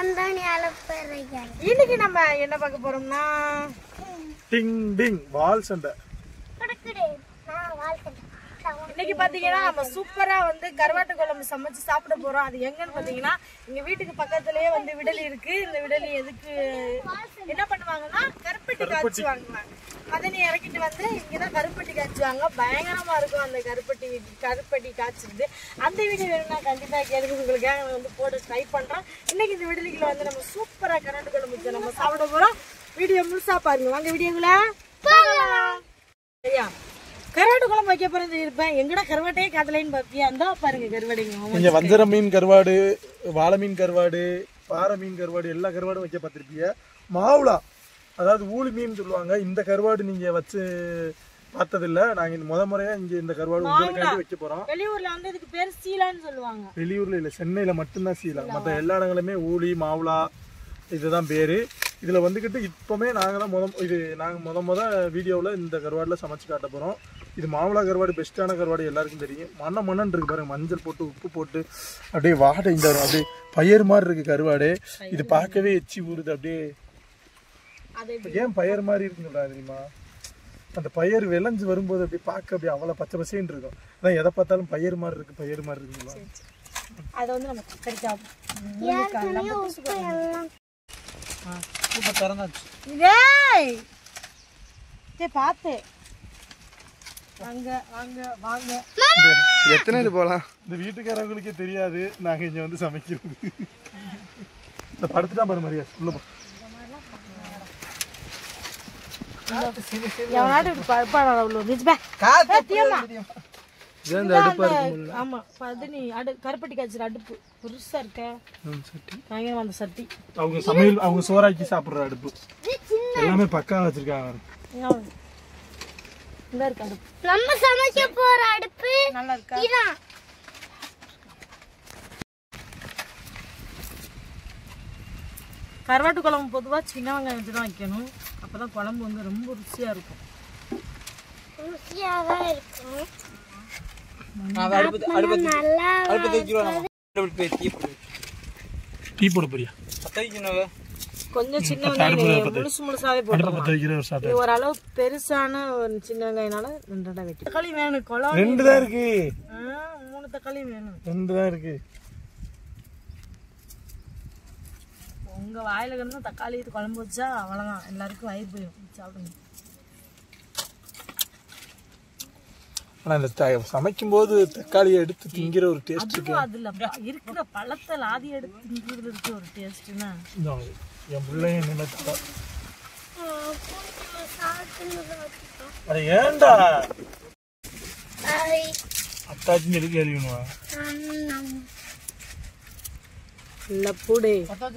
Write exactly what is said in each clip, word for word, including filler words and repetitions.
இன்னைக்கு நம்ம என்ன பார்க்க போறோம்னா டிங் டிங் வால் சண்டை. இன்னைக்கு பாத்தீங்கன்னா நம்ம சூப்பரா வந்து கருவாட்டு குழம்பு சமைச்சு சாப்பிட போறோம். அது எங்கன்னு பாத்தீங்கன்னா எங்க வீட்டுக்கு பக்கத்துலயே வந்து விடலி இருக்கு. இந்த விடலி எதுக்கு என்ன பண்ணுவாங்கன்னா கருப்பட்டி காய்ச்சுவாங்க. மதனி இறக்கிட்டு வந்து இங்கதான் கருப்பட்டி காய்ச்சுவாங்க. பயங்கரமா இருக்கும் அந்த கருப்பட்டி கருப்பட்டி காய்ச்சிருது. அந்த வீடியோ வேணும்னா கண்டிப்பா கேட்குறது உங்களுக்காக நான் வந்து போட்டு ட்ரை பண்றோம். இன்னைக்கு இந்த விடலிக்குள்ள வந்து நம்ம சூப்பரா கருவாட்டு குழம்பு நம்ம சாப்பிட போறோம். வீடியோ முழுசா பாருங்க. வாங்க வீடியோக்குள்ள போகலாம். சரியா? கருவாட்டு குழம்பு வைக்க போறது இருப்பேன். எங்கடா கருவாட்டையே காட்டலைன்னு பாப்பியா? அந்த பாருங்க கருவாடுங்க. இங்க வஞ்சர மீன் கருவாடு, வாழை மீன் கருவாடு, பாறை மீன் கருவாடு, எல்லா கருவாடும் வைக்க பார்த்திருப்பீங்க. மாவுளா அதாவது ஊளி மீன் சொல்லுவாங்க. இந்த கருவாடு நீங்க வச்சு பார்த்ததில்ல. நாங்க இந்த முத முறையா இங்க இந்த கருவாடு உங்களுக்காண்டி வைக்க போறோம். வெளியூர்ல வந்து இதுக்கு பேர் சீலான்னு சொல்லுவாங்க. வெளியூர்ல இல்ல, சென்னையில மட்டும்தான் சீலா. மற்ற எல்லா இடங்களுமே ஊளி மாவுளா இதுதான் பேரு. இதுல வந்துக்கிட்டு இப்பவுமே நாங்க தான் முத இது நாங்க முத முத வீடியோவில் இந்த கருவாடுல சமைச்சு காட்ட போறோம். இது மாவுளா கருவாடு பெஸ்ட்டான கருவாடு, எல்லாருக்கும் தெரியும். மண்ண மண்ணன் இருக்கு பாருங்க, மஞ்சள் போட்டு உப்பு போட்டு அப்படியே வாடை இந்த அப்படியே பயிர் மாதிரி இருக்கு கருவாடு. இது பார்க்கவே எச்சி ஊறுது. அப்படியே ஏன் பயிர் மாதிரி இருக்குங்களா தெரியுமா? அந்த பயிர் விளைஞ்சு வரும்போது அப்படியே பார்க்க அப்படியே அவ்வளோ பச்சை பசேன்னு இருக்கும். அதான் எதை பார்த்தாலும் பயிர் மாதிரி இருக்கு பயிர் மாதிரி இருக்குங்களா? அதை வந்து நம்ம கறிக்காவும் பார்த்து வாங்க வாங்க வாங்க. எத்தனை இது போலாம்? இந்த வீட்டுக்காரங்களுக்கே தெரியாது நாங்க இங்க வந்து சமைக்கிறது. இந்த படுத்துட்டா பாரு மரியா உள்ள போ. கருப்பட்டி காய்ச்சல் அடுப்பு பெருசா இருக்க அந்த சட்டி. அவங்க சமையல் அவங்க சோறாக்கி சாப்பிடுற அடுப்பு எல்லாமே பக்கா வச்சிருக்காங்க. நம்ம சமைக்க போற அடுப்பு நல்லா இருக்கா? கருவாட்டு குழம்பு பொதுவா சின்ன வெங்காயம் வச்சுதான் வைக்கணும். அப்பதான் குழம்பு வந்து ரொம்ப ருசியா இருக்கும். ருசியாதான் இருக்கும். டீ போட போறியா? கொஞ்சம் சின்ன வெங்காயம் முழுசு முழுசாவே போட்டு ஓரளவு பெருசான ஒரு சின்ன வெங்காயனால ரெண்டா வெட்டி. தக்காளி வேணும். குழம்பு ரெண்டு தான் இருக்கு. மூணு தக்காளி வேணும். ரெண்டு தான் இருக்கு. உங்க வாயில கிடந்தா தக்காளி குழம்பு வச்சா அவ்வளவுதான், எல்லாருக்கும் வயிறு போயிடும். சாப்பிடுங்க. ஆனா இந்த சமைக்கும் போது தக்காளியை எடுத்து திங்கிற ஒரு டேஸ்ட் இருக்கு. அதுல இருக்கிற பழத்தை லாதி எடுத்து திங்கிறதுக்கு ஒரு டேஸ்ட்னா என் பிள்ளைங்க நினைத்தா அட ஏண்டா அத்தாச்சி எதுக்கு எழுதிடுவா லப்புடே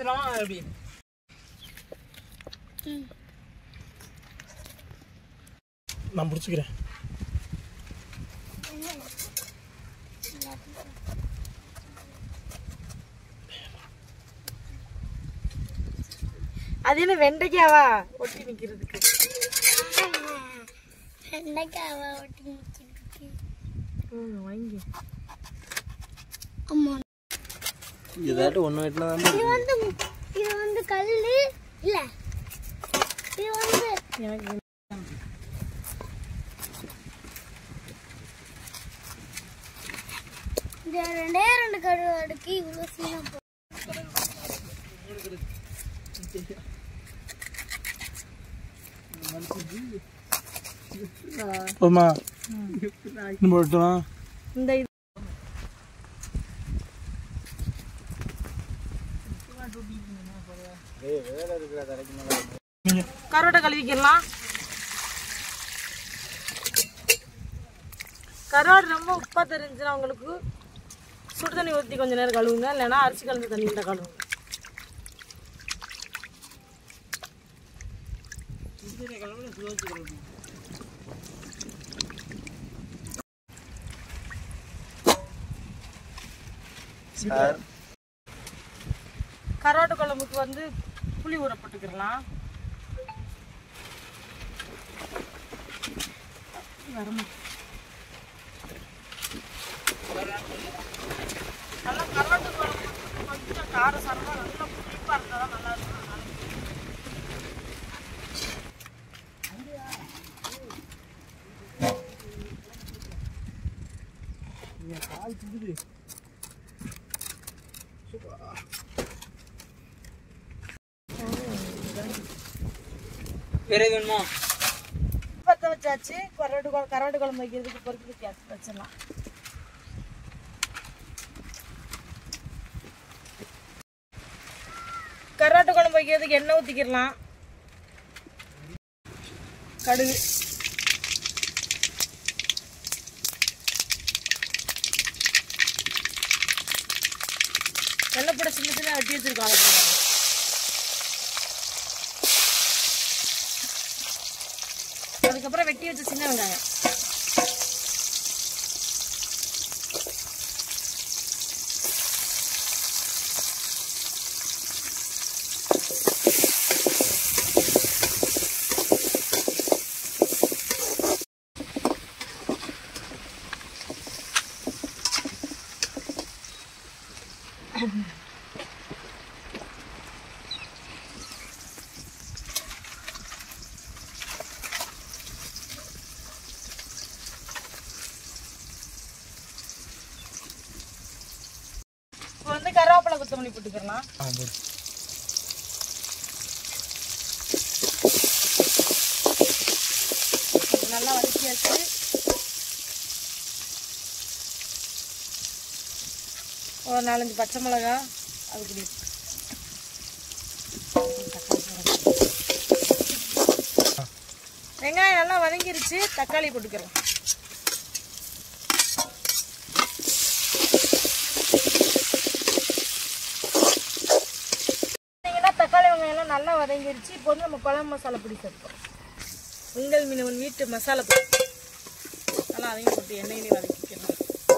நான் பிடிச்சிக்கிறேன். அது என்ன வெண்டைக்காவா ஒட்டி நிக்கிறதுக்கு? வெண்டைக்காவா ஒட்டி நிக்கிறதுக்கு? ம் வாங்கி. அம்மா இதாட்ட ஒண்ணு வெட்டல தான். இது வந்து இது வந்து கல்லு இல்ல. இது வந்து எனக்கு இந்த ரெண்டே ரெண்டு கருவாடுக்கு இவ்வளவு சீனா போ. போமா இன்னும் போட்டோம். இந்த கருவாட்டை கழுவிக்கலாம். கருவாடு ரொம்ப உப்பா தெரிஞ்சுன்னா உங்களுக்கு சுடு தண்ணி ஊற்றி கொஞ்ச நேரம் கழுவுங்க. இல்லைன்னா அரிசி கலந்து தண்ணி தான் கழுவுங்க. கருவாட்டு குழம்புக்கு வந்து புளி ஊற போட்டுக்கலாம். வரணும் நல்லா கருவாட்டு குழம்பு கொஞ்சம் கார சாரமாக நல்லா புளிப்பாக பெரியதுமா பற்ற வச்சாச்சு. கருவாட்டு குழம்பு கருவாட்டு குழம்பு வைக்கிறதுக்கு பொறுத்து கேஸ் வச்சிடலாம். கருவாட்டு குழம்பு வைக்கிறதுக்கு எண்ணெய் ஊற்றிக்கிடலாம். கடுகு, எண்ணெய் போட சின்ன சின்ன வெட்டி வச்சிருக்கோம். அதை போடுவாங்க. அதுக்கப்புறம் வெட்டி வச்ச சின்ன வெங்காயம், இப்போ வந்து கருவேப்பிலை கொத்தமல்லி போட்டுக்கலாம். நல்லா வதக்கியாச்சு. ஒரு நாலஞ்சு பச்சை மிளகா அதுக்கு வெங்காயம் நல்லா வதங்கிருச்சு. தக்காளி போட்டுக்கிறோம். தக்காளி வெங்காயம் எல்லாம் நல்லா வதங்கிருச்சு. இப்போ வந்து நம்ம குழம்பு மசாலா பொடி சேர்ப்போம். உங்கள் மீனவன் வீட்டு மசாலா பொடி நல்லா அதையும் போட்டு எண்ணெயிலே வதக்கிக்கலாம்.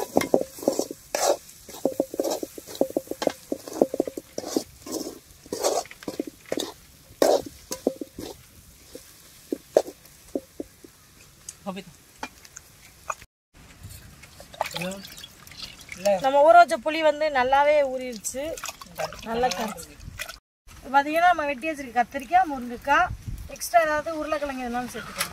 நம்ம ஊற வச்ச புளி வந்து நல்லாவே ஊறிடுச்சு. நல்லா கரைச்சி பார்த்தீங்கன்னா நம்ம வெட்டி வச்சிருக்க கத்திரிக்காய், முருங்கைக்காய், எக்ஸ்ட்ரா ஏதாவது உருளைக்கிழங்கு எதுனாலும் சேர்த்துக்கலாம்.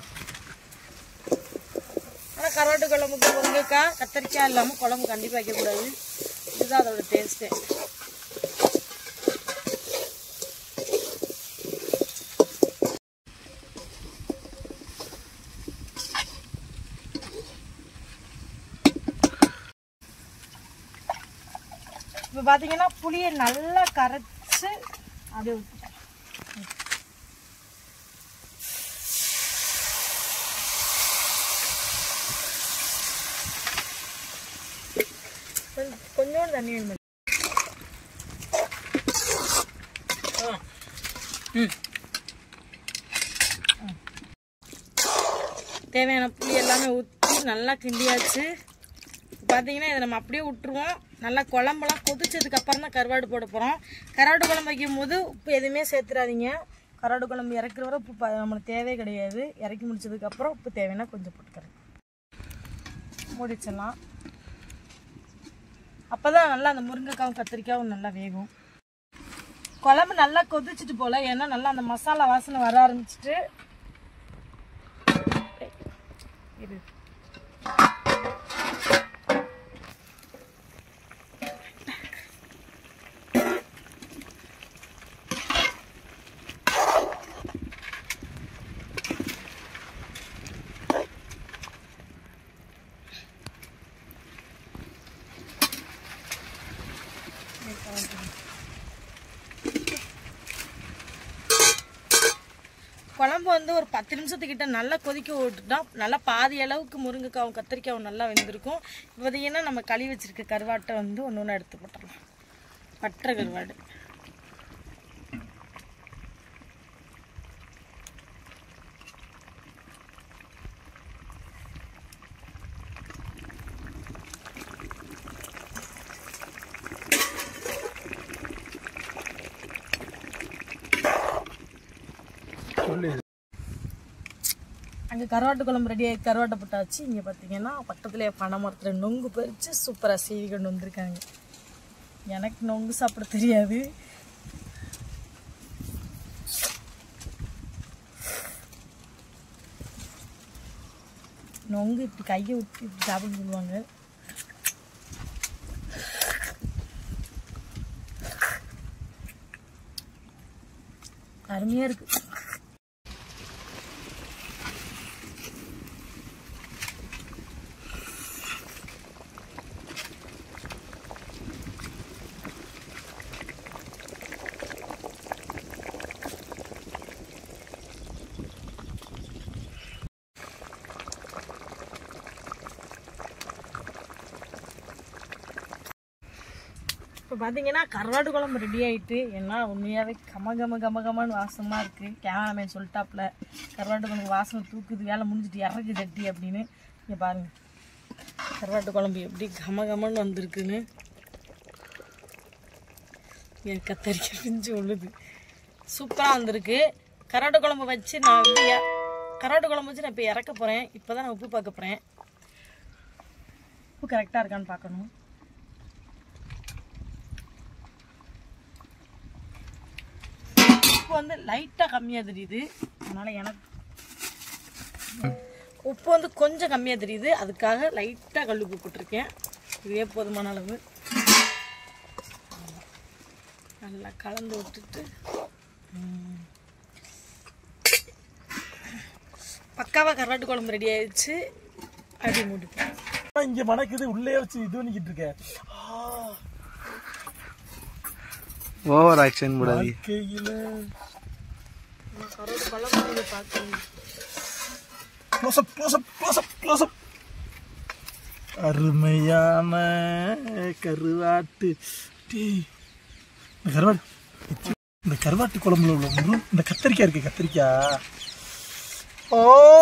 ஆனால் கருவாட்டு குழம்புக்கு முருங்கைக்காய் கத்திரிக்காய் இல்லாமல் குழம்பு கண்டிப்பாக வைக்கக்கூடாது. இதுதான் அதோட டேஸ்ட்டு. இப்போ பார்த்தீங்கன்னா புளியை நல்லா கரைச்சி அதை கொஞ்சோண்டு தண்ணி வேணும். தேவையான புளி எல்லாமே ஊற்றி நல்லா கிண்டியாச்சு. பார்த்தீங்கன்னா இதை நம்ம அப்படியே விட்டுருவோம். நல்லா குழம்பெல்லாம் கொதிச்சதுக்கு அப்புறம் தான் கருவாடு போட போகிறோம். கருவாடு குழம்பு வைக்கும் போது உப்பு எதுவுமே சேர்த்துறாதீங்க. கருவாடு குழம்பு இறக்குற வரை உப்பு நம்மளுக்கு தேவையே கிடையாது. இறக்கி முடிச்சதுக்கப்புறம் உப்பு தேவைன்னா கொஞ்சம் போட்டுக்கிறேன். முடிச்சிடலாம். அப்போ தான் நல்லா அந்த முருங்கைக்காவும் கத்திரிக்காவும் நல்லா வேகும். குழம்பு நல்லா கொதிச்சுட்டு போல, ஏன்னா நல்லா அந்த மசாலா வாசனை வர ஆரம்பிச்சிட்டு இது குழம்பு வந்து ஒரு பத்து நிமிஷத்துக்கிட்ட நல்லா கொதிக்க விட்டுட்டா நல்லா பாதி அளவுக்கு முருங்கைக்காவும் கத்திரிக்காவும் நல்லா வெந்திருக்கும். இப்போ பார்த்தீங்கன்னா நம்ம கழுவி வச்சிருக்க கருவாட்டை வந்து ஒன்று ஒன்று எடுத்து போட்டுடலாம். பட்டை கருவாடு அங்கே கருவாட்டு குழம்பு ரெடியாகி கருவாட்டை போட்டாச்சு. இங்கே பார்த்தீங்கன்னா பக்கத்துலேயே பனை மரத்தில் நொங்கு பறித்து சூப்பராக சீவி கொண்டு வந்திருக்காங்க. எனக்கு நொங்கு சாப்பிட தெரியாது. நொங்கு இப்படி கையை விட்டு இப்படி சாப்பிட சொல்லுவாங்க. அருமையாக இருக்குது. இப்போ பார்த்தீங்கன்னா கருவாட்டு குழம்பு ரெடி ஆகிட்டு. ஏன்னா உண்மையாகவே கம கம கம கமன்னு வாசமாக இருக்குது. கேமராமேன் சொல்லிட்டாப்புல கருவாட்டு குழம்பு வாசனை தூக்குது, வேலை முடிஞ்சிட்டு இறக்கு சட்டி அப்படின்னு. இங்கே பாருங்கள் கருவாட்டு குழம்பு எப்படி கம கமன்னு வந்திருக்குன்னு. என் கத்தரிக்காய் பிஞ்சு உள்ளது சூப்பராக வந்திருக்கு. கருவாட்டு குழம்பு வச்சு நான் வந்து கருவாட்டு குழம்பு வச்சு நான் இப்போ இறக்க போகிறேன். இப்போ தான் நான் உப்பு பார்க்க போகிறேன். உப்பு கரெக்டாக இருக்கான்னு பார்க்கணும். உப்பு வந்து லைட்டாக கம்மியாக தெரியுது, அதனால் எனக்கு உப்பு வந்து கொஞ்சம் கம்மியாக தெரியுது. அதுக்காக லைட்டாக கல் உப்பு போட்டிருக்கேன். இதுவே போதுமான அளவு. நல்லா கலந்து விட்டுட்டு பக்காவாக கருவாட்டு குழம்பு ரெடி ஆயிடுச்சு. அப்படி மூடிப்பேன். இங்க மணக்குது, உள்ளே வச்சு இது பண்ணிக்கிட்டு இருக்கேன். ஓவர் ஆக்ஷன் போடாதீ. கையில கருவாட்டு குழம்பு பார்க்கணும். Close up close up close up close up. அருமையான கருவாட்டு டீ. இந்த கருவாட்டு இந்த கருவாட்டு குழம்புல உள்ள முரு இந்த கத்திரிக்காய் இருக்கு, கத்திரிக்காய். ஓ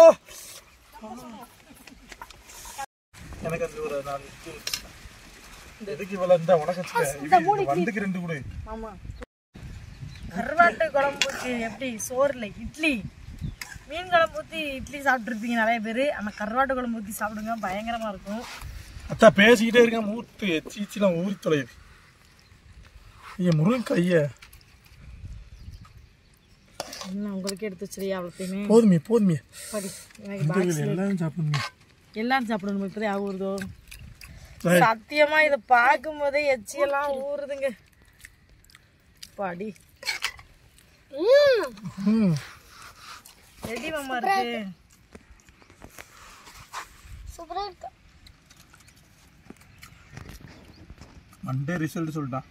எனக்கு அந்த ஒரு நான் எதுக்கு இவ்வளோ இருந்தா உனக்கு வந்துக்கு ரெண்டு கூட. ஆமாம், கருவாட்டு குழம்புக்கு எப்படி சோறில் இட்லி, மீன் குழம்பு ஊற்றி இட்லி சாப்பிட்ருப்பீங்க நிறைய பேர். ஆனால் கருவாட்டு குழம்பு ஊற்றி சாப்பிடுங்க, பயங்கரமாக இருக்கும். அத்தா பேசிக்கிட்டே இருக்கேன், மூத்து எச்சிலாம் ஊறி தொலையுது. ஐயா முருகன் கைய என்ன உங்களுக்கே எடுத்து வச்சிருயா அவ்வளோத்தையுமே. போதுமே போதுமே படி எனக்கு எல்லாரும் சாப்பிடணும். எல்லாரும் சாப்பிடணும். இப்போதே ஆ ஊறுதோ சத்தியமா இதை பார்க்கும் போதே எச்சியெல்லாம் ஊறுதுங்க. பாடி ரெடி மாமா இருக்கு. சூப்பரா இருக்கு. மண்டே ரிசல்ட் சொல்லிட்டான்.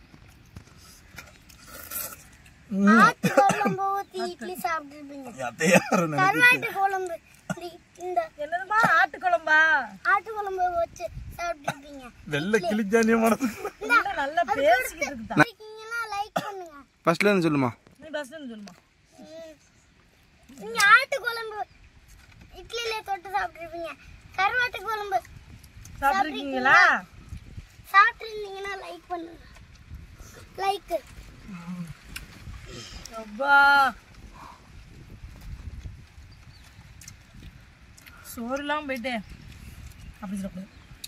ஆட்டு குழம்பு ஊத்தி இட்லி சாப்பிட்டுருப்பீங்க. கருவாட்டு குழம்பு இந்த என்னதுமா ஆட்டு குழம்பா? ஆட்டு குழம்பு வச்சு சாப்பிட்டுருப்பீங்க. வெள்ளை கிளிஜானிய மனது நல்லா பேசிக்கிட்டு இருக்குதா. லைக் பண்ணுங்க. ஃபர்ஸ்ட்ல இருந்து சொல்லுமா. நீ பஸ்ல இருந்து சொல்லுமா. நீங்க ஆட்டு குழம்பு இட்லில தொட்டு சாப்பிட்டுருப்பீங்க. கருவாட்டு குழம்பு சாப்பிட்டுருக்கீங்களா? சாப்பிட்டுருந்தீங்கன்னா லைக் பண்ணுங்க. லைக். அப்பா சோறுலாம் போயிட்டு அப்படி சொல்லக்கூடாது.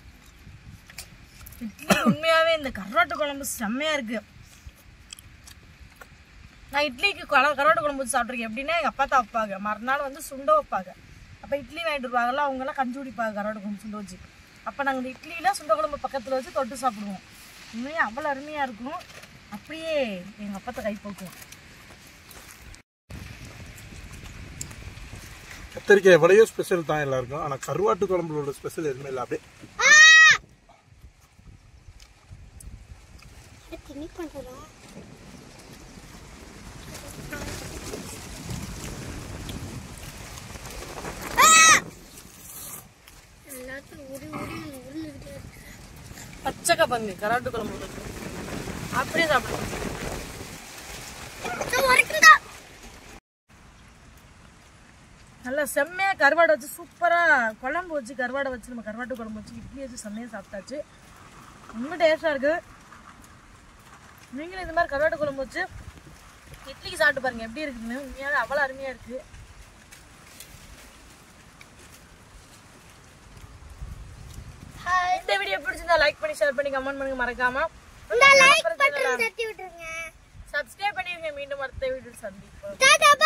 இட்லி உண்மையாவே இந்த கருவாட்டு குழம்பு செம்மையா இருக்கு. நான் இட்லிக்கு கருவாட்டு குழம்பு வச்சு சாப்பிட்ருக்கேன். எப்படின்னா எங்கள் அப்பா தான் வைப்பாங்க, மறுநாள் வந்து சுண்டை வைப்பாங்க. அப்போ இட்லி வாங்கிட்டு வருவாங்கல்ல, அவங்கெல்லாம் கஞ்சி குடிப்பாங்க கருவாட்டு குழம்பு சுண்டை வச்சு. அப்போ நாங்கள் இந்த இட்லியில் சுண்டை குழம்பு பக்கத்தில் வச்சு தொட்டு சாப்பிடுவோம். உண்மையாக அவ்வளோ அருமையாக இருக்கும். அப்படியே எங்கள் அப்பா கை போக்குவோம். கத்திரிக்காய் எவ்வளையோ ஸ்பெஷல் தான் எல்லாருக்கும், ஆனால் கருவாட்டு குழம்புல ஸ்பெஷல் எதுவுமே இல்லை. அப்படியே பச்சைக்கா பங்கு கருவாட்டு குழம்பு அப்படியே சாப்பிடுவோம். நல்லா செம்மையாக கருவாடை வச்சு சூப்பராக குழம்பு வச்சு கருவாடை வச்சு நம்ம கருவாட்டு குழம்பு வச்சு இட்லி வச்சு செம்மையாக சாப்பிட்டாச்சு. ரொம்ப டேஸ்டாக இருக்குது. நீங்களும் இந்த மாதிரி கருவாட்டு குழம்பு வச்சு இட்லிக்கு சாப்பிட்டு பாருங்கள் எப்படி இருக்குதுன்னு. உண்மையாக அவ்வளோ அருமையாக இருக்குது. இந்த வீடியோ பிடிச்சிருந்தா லைக் பண்ணி ஷேர் பண்ணி கமெண்ட் பண்ணுங்க. மறக்காம சப்ஸ்கிரைப் பண்ணிருங்க. மீண்டும் அடுத்த வீடியோ சந்திப்போம்.